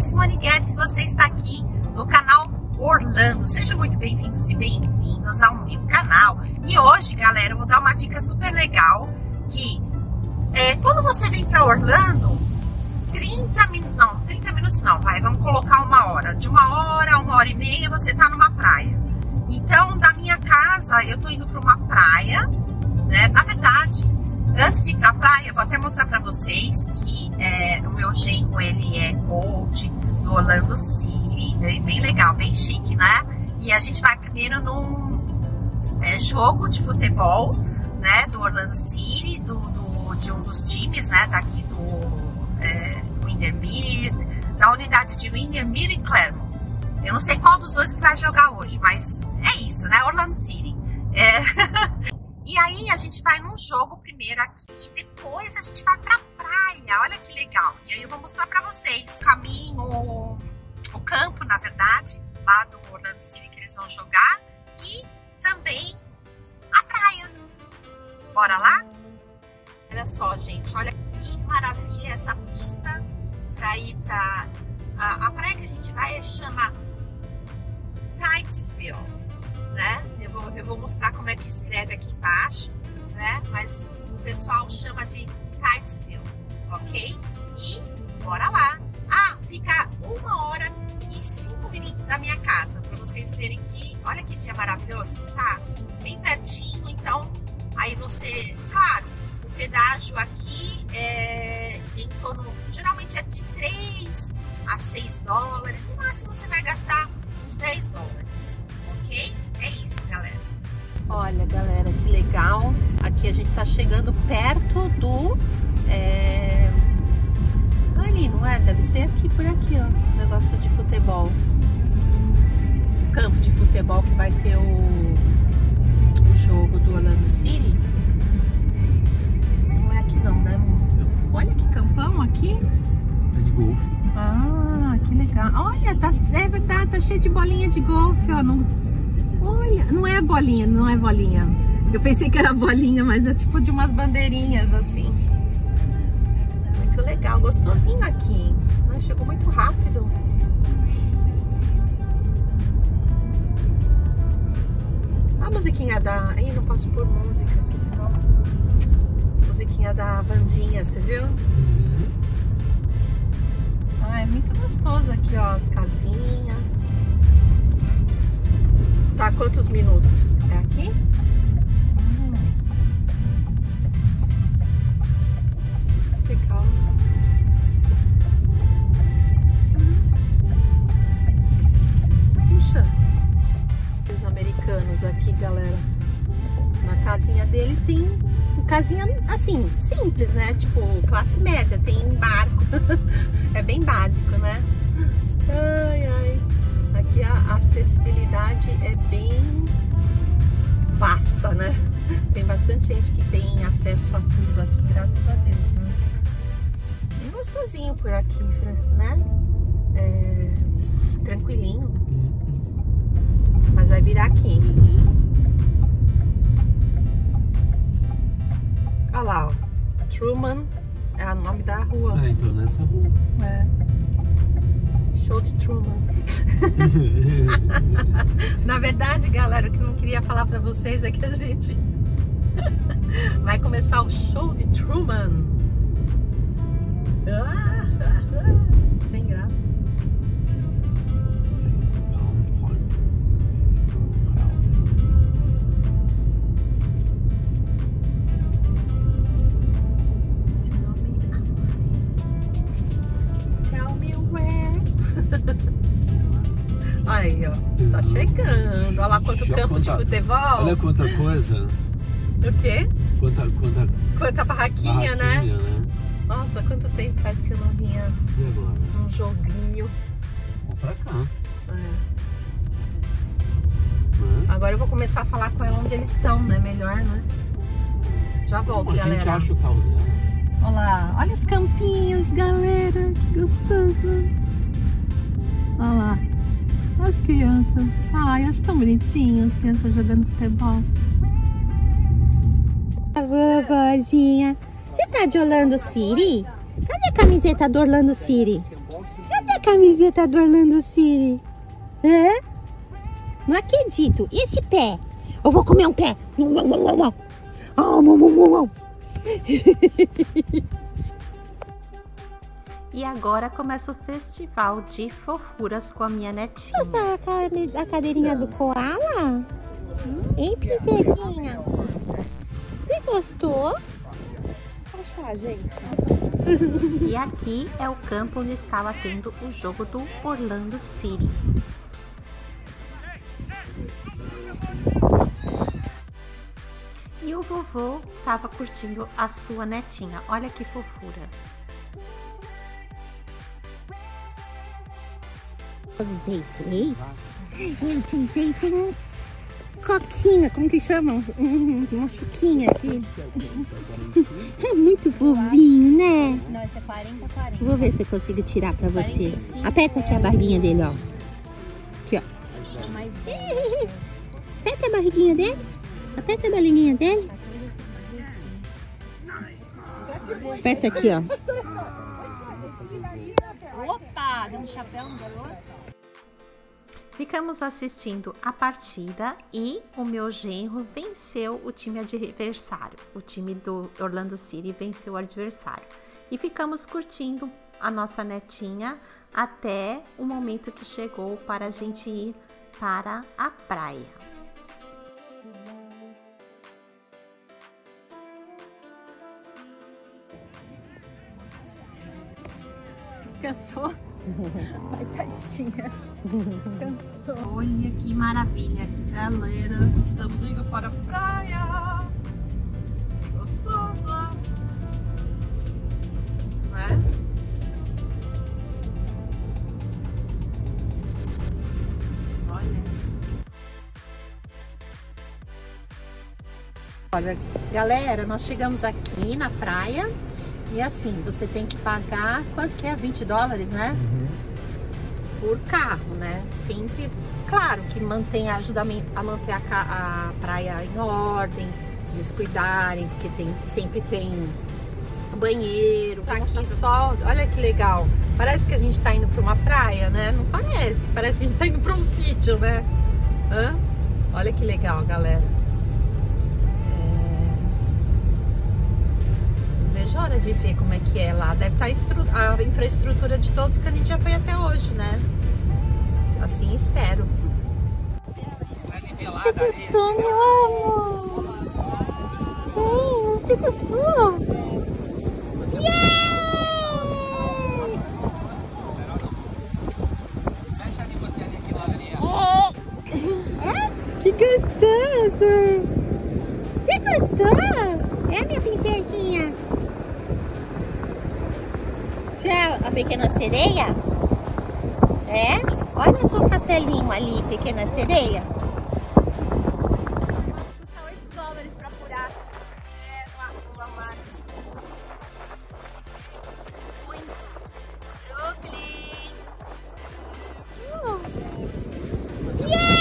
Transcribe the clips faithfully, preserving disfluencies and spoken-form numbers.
Simone Guedes, você está aqui no canal Orlando. Sejam muito bem-vindos e bem-vindas ao meu canal. E hoje, galera, eu vou dar uma dica super legal, que é, quando você vem para Orlando, trinta minutos, não, trinta minutos não, vai, vamos colocar uma hora. De uma hora a uma hora e meia você tá numa praia. Então, da minha casa, eu tô indo para uma praia, né? Na verdade, antes de ir pra praia, eu vou até mostrar pra vocês que é, o meu genro, ele é coach do Orlando City, bem, bem legal, bem chique, né? E a gente vai primeiro num é, jogo de futebol, né, do Orlando City, do, do, de um dos times, né, daqui do é, Windermere, da unidade de Windermere e Clermont. Eu não sei qual dos dois que vai jogar hoje, mas é isso, né, Orlando City. É... E aí a gente vai num jogo primeiro aqui, depois a gente vai pra praia, olha que legal. E aí eu vou mostrar pra vocês o caminho, o campo, na verdade, lá do Orlando City que eles vão jogar, e também a praia. Bora lá? Olha só, gente, olha que maravilha essa pista pra ir pra... A, a praia que a gente vai chama Titusville. Né? Eu vou, eu vou mostrar como é que escreve aqui embaixo, né? Mas o pessoal chama de Titusville, ok? E bora lá! Ah, fica uma hora e cinco minutos da minha casa, para vocês verem que, olha que dia maravilhoso que tá, bem pertinho. Então, aí você, claro, o pedágio aqui é em torno, geralmente é de três a seis dólares, no máximo você vai gastar uns dez dólares, ok? É isso, galera. Olha, galera, que legal. Aqui a gente tá chegando perto do... É... Ali, não é? Deve ser aqui, por aqui, ó. Negócio de futebol. Campo de futebol que vai ter o, o jogo do Orlando City. Não é aqui não, né? Olha que campão aqui. É de golfe. Ah, que legal. Olha, tá... é verdade, tá cheio de bolinha de golfe, ó. No... Olha, não é bolinha, não é bolinha. Eu pensei que era bolinha, mas é tipo de umas bandeirinhas assim. Muito legal, gostosinho aqui. Mas chegou muito rápido. A musiquinha da... Ih, não posso pôr música aqui, senão... Musiquinha da bandinha, você viu? Uhum. Ah, é muito gostoso aqui, ó, as casinhas. Tá, quantos minutos? É aqui? Hum. Legal. Puxa. Os americanos aqui, galera. Na casinha deles tem casinha assim, simples, né? Tipo, classe média, tem barco. É bem básico, né? Ai, ai. Aqui a acessibilidade é bem vasta, né? Tem bastante gente que tem acesso a tudo aqui, graças a Deus, né? Bem gostosinho por aqui, né? É... Tranquilinho. Mas vai virar aqui. Olha lá, ó. Truman é o nome da rua. É, então nessa rua. É. Show de Truman. Na verdade, galera, o que eu não queria falar pra vocês é que a gente vai começar o show de Truman. Ah, sem graça. Tell me where. Aí, ó, tá chegando. Olha lá quanto Já campo quanta, de futebol. Olha quanta coisa. O quê? Quanta, quanta, Quanta barraquinha, barraquinha, né? né? Nossa, quanto tempo faz que eu não vinha E agora? num joguinho. Vamos pra cá. É. Né? Agora eu vou começar a falar com ela onde eles estão, né? Melhor, né? Já volto, Como a galera. gente acha o carro dela. Olha lá, olha os campinhos, galera. Que gostoso. Olha lá. As crianças. Ai, acho tão bonitinhos, as crianças jogando futebol. A vovozinha. Você tá de Orlando City? Cadê a camiseta do Orlando City? Cadê a camiseta do Orlando City. É? Não acredito. E esse pé? Eu vou comer um pé. E agora começa o festival de fofuras com a minha netinha. Nossa, a, cade a cadeirinha do koala? Hein, princesinha? Você gostou? Poxa, gente. E aqui é o campo onde estava tendo o jogo do Orlando City. E o vovô estava curtindo a sua netinha. Olha que fofura. Gente, ei, gente, gente, né? Coquinha, como que chamam? Hum, uma chuquinha aqui. É muito fofinho, né? Não, esse é quarenta, quarenta. Vou ver se eu consigo tirar pra você. Aperta aqui a barriguinha dele, ó. Aqui, ó. Mais Aperta a barriguinha dele. Aperta a barriguinha dele. Aperta aqui, ó. Opa, deu um chapéu no valor. Ficamos assistindo a partida e o meu genro venceu o time adversário. O time do Orlando City venceu o adversário. E ficamos curtindo a nossa netinha até o momento que chegou para a gente ir para a praia. Cansou? Vai, tadinha. Cansou. Olha que maravilha, galera. Estamos indo para a praia. Que gostoso. Não é? Olha. Olha, galera, nós chegamos aqui na praia. E assim, você tem que pagar, quanto que é? vinte dólares, né? Uhum. Por carro, né? Sempre, claro, que mantém, ajuda a manter a, a praia em ordem, eles cuidarem, porque tem, sempre tem banheiro. Tá aqui só, olha que legal. Parece que a gente tá indo pra uma praia, né? Não parece, parece que a gente tá indo pra um sítio, né? Hã? Olha que legal, galera. Vejo a hora de ver como é que é lá. Deve estar a infraestrutura de todos que a gente já foi até hoje, né? Assim espero. Você gostou, meu amor? Ei, você gostou? Yeah! Que gostoso! Você gostou? É, minha princesinha? Você é a pequena sereia? É? Olha só o castelinho ali, pequena sereia. Custa oito dólares pra furar. É, no Walmart. Muito. Brooklyn. Uh. Yeah!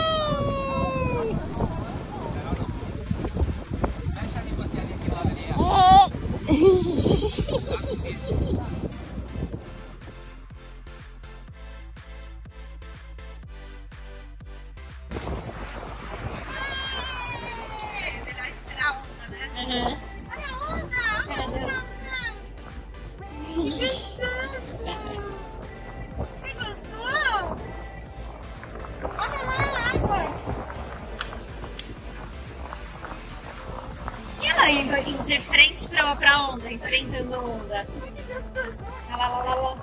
Indo de frente pra, pra onda, enfrentando a onda. Que gostoso. Lá, lá, lá, lá.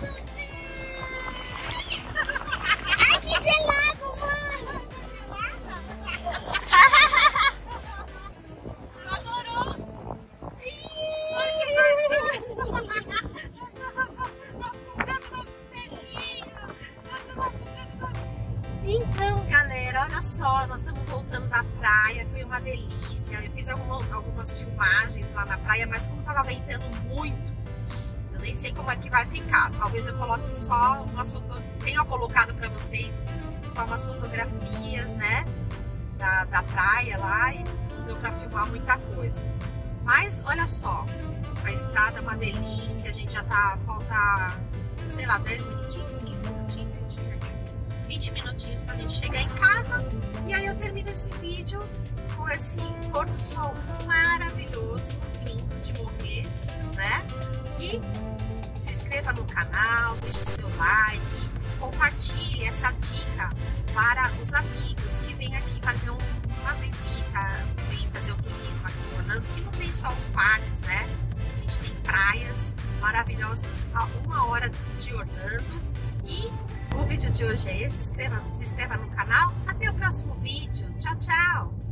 Ai, que gelado, mano. Adorou. Então, galera, olha só, nós estamos voltando da praia, foi uma delícia. Eu fiz alguma, algumas filmagens lá na praia, mas como tava ventando muito, eu nem sei como é que vai ficar. Talvez eu coloque só umas fotografias, tenho colocado para vocês só umas fotografias, né, da, da praia lá, e deu para filmar muita coisa. Mas olha só, a estrada é uma delícia, a gente já tá, falta sei lá, dez minutinhos, quinze minutinhos, vinte minutinhos pra gente chegar em casa. E aí eu termino esse vídeo com esse pôr do sol maravilhoso, lindo de morrer, né? E se inscreva no canal, deixe seu like, compartilhe essa dica para os amigos que vêm aqui fazer um, uma visita, vêm fazer o turismo aqui em Orlando, que não tem só os parques, né? A gente tem praias maravilhosas a uma hora de Orlando. E o vídeo de hoje é esse. Se inscreva, se inscreva no canal. Até o próximo vídeo. Tchau, tchau!